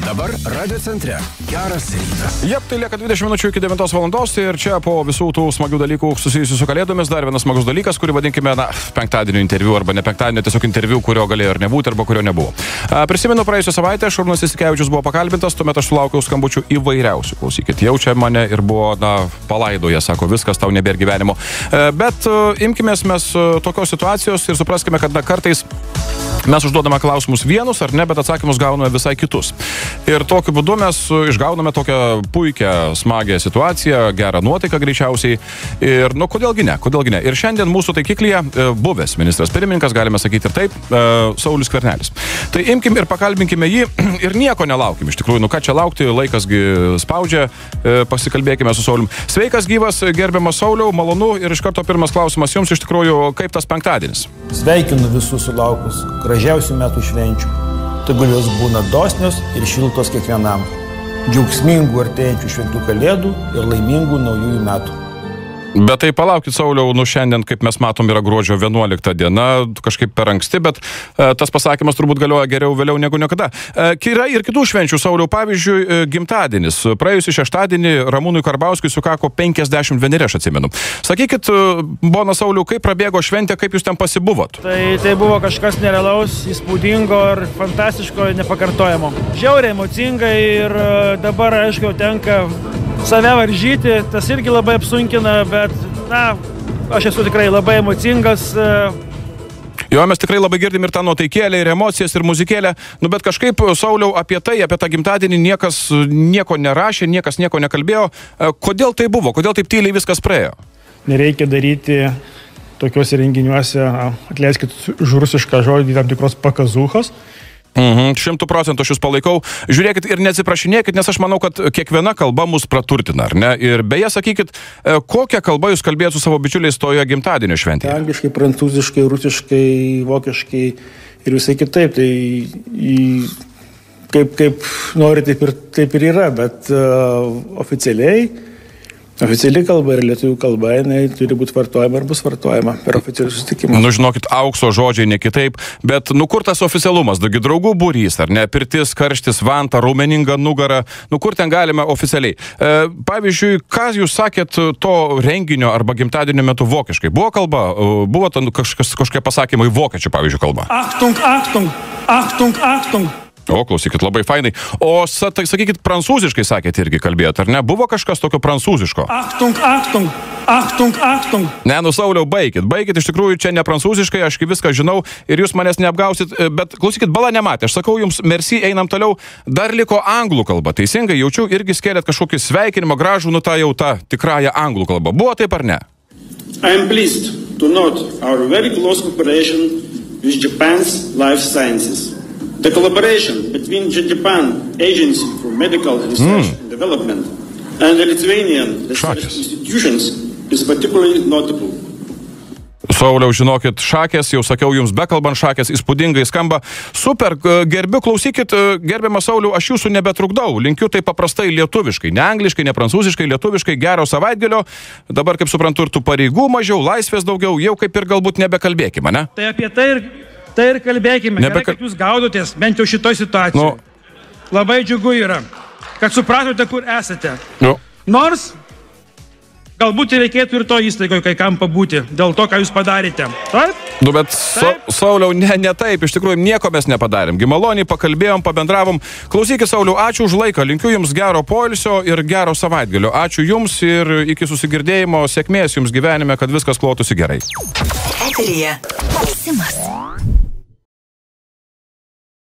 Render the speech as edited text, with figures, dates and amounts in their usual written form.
Dabar Radio Centre. Geras rytas. Jep, tai lieka 20 minučių iki 9 valandos ir čia po visų tų smagių dalykų susijusių su kalėdomis dar vienas smagus dalykas, kurį vadinkime, penktadienio interviu arba ne penktadienio, tiesiog interviu, kurio galėjo ir nebūti arba kurio nebuvo. Prisimenu, praėjusią savaitę Šarūnas Jasikevičius buvo pakalbintas, tuomet aš sulaukiau skambučių įvairiausių. Klausykit, jaučia mane ir buvo, palaidoje, sako, viskas tau nebėra gyvenimo. Bet imkimės mes tokios situacijos ir supraskime, kad kartais mes užduodame klausimus vienus ar ne, bet atsakymus gauname visai kitus. Ir tokiu būdu mes išgauname tokią puikią, smagią situaciją, gerą nuotaiką greičiausiai. Ir, kodėlgi ne, kodėlgi ne. Ir šiandien mūsų taikiklyje buvęs ministras pirmininkas, galime sakyti ir taip, Saulius Skvernelis. Tai imkim ir pakalbinkime jį ir nieko nelaukim. Iš tikrųjų, ką čia laukti, laikasgi spaudžia, pasikalbėkime su Saulium. Sveikas, gyvas, gerbiamas Sauliau, malonu ir iš karto pirmas klausimas jums, iš tikrųjų, kaip tas penktadienis? Sveikinu visus sulaukus gražiausių metų švenčių. Tegul jos būna dosnios ir šiltos kiekvienam. Džiaugsmingų artėjančių šventų kalėdų ir laimingų naujųjų metų. Bet tai palaukit, Sauliau, šiandien, kaip mes matom, yra gruodžio 11 diena, kažkaip per anksti, bet tas pasakymas turbūt galioja geriau vėliau negu niekada. Yra ir kitų švenčių, Sauliau, pavyzdžiui, gimtadienis. Praėjusį šeštadienį Ramūnui Karbauskiui sukako 51, aš atsimenu. Sakykit, bona Sauliau, kaip prabėgo šventė, kaip jūs ten pasibuvot? Tai buvo kažkas nerealaus, įspūdingo ir fantastiško, nepakartojamo. Žiauriai emocingai ir dabar, aišku, tenka save varžyti, tas irgi labai apsunkina, bet, aš esu tikrai labai emocingas. Jo, mes tikrai labai girdim ir tą nuotaikėlę, ir emocijas, ir muzikėlę, bet kažkaip, Sauliau, apie tą gimtadienį niekas nieko nerašė, niekas nieko nekalbėjo. Kodėl tai buvo? Kodėl taip tyliai viskas praėjo? Nereikia daryti tokiuose renginiuose, atleiskit už rusišką žodį, tam tikros pakazūchos. 100% aš jūs palaikau. Žiūrėkit ir neatsiprašinėkit, nes aš manau, kad kiekviena kalba mus praturtina, ar ne? Ir beje, sakykit, kokią kalbą jūs kalbėjot su savo bičiuliais toje gimtadienio šventėje? Angliškai, prancūziškai, rusiškai, vokiškai ir visai kitaip. Tai kaip nori, taip ir yra, bet oficiali kalba ir lietuvių kalba, jinai turi būti vartojama ir bus vartojama per oficialių susitikimą. Žinokit, aukso žodžiai ne kitaip, bet kur tas oficialumas? Daugi draugų būrys, ar ne? Pirtis, karštis, vanta, raumeninga nugara. Kur ten galime oficialiai? Pavyzdžiui, ką jūs sakėt to renginio arba gimtadienio metu vokiškai? Buvo kalba? Buvo kažkokie pasakymai vokiečių, pavyzdžiui, kalba? Achtung, Achtung, Achtung, Achtung. O, klausykit, labai fainai. O, sakykit, prancūziškai sakėt irgi kalbėjot, ar ne? Buvo kažkas tokio prancūziško? Achtung, Achtung, Achtung, Achtung. Ne, Sauliau, baikit, iš tikrųjų čia ne prancūziškai, aš viską žinau ir jūs manęs neapgausit, bet klausykit, bala nematė, aš sakau jums, merci, einam toliau, dar liko anglų kalba, teisingai, jaučiu, irgi skėlėt kažkokį sveikinimą gražų, tą tikrąją anglų kalbą. Buvo taip ar ne? I am pleased to note our very close cooperation with Japan's life sciences. The collaboration between the Japan Agency for Medical Research and Development and the Lithuanian research institutions is particularly notable. Sauliau, žinokit, šakės, jau sakiau jums, bekalbant šakės, įspūdingai skamba. Super, gerbiu, klausykit, gerbiamas Sauliau, aš jūsų nebetrukdau. Linkiu tai paprastai lietuviškai, ne angliškai, ne prancūziškai, lietuviškai, gero savaitgalio. Dabar, kaip suprantu, ir tų pareigų mažiau, laisvės daugiau, jau kaip ir galbūt nebekalbėkime, ne? Tai apie tai ir kalbėkime, gerai, kad jūs gaudotės, bent jau šitoj situacijoje. Labai džiugu yra, kad supratote, kur esate. Nors, galbūt reikėtų ir to įstaigoje kai kam pabūti, dėl to, ką jūs padarėte. Taip? Bet, Sauliau, ne taip, iš tikrųjų nieko mes nepadarėm. Maloniai pakalbėjom, pabendravom. Klausykit, Sauliau, ačiū už laiką, linkiu jums gero poilsio ir gero savaitgalio. Ačiū jums ir iki susigirdėjimo, sėkmės jums gyvenime, kad viskas klotųsi gerai. Eteryje Maksimas.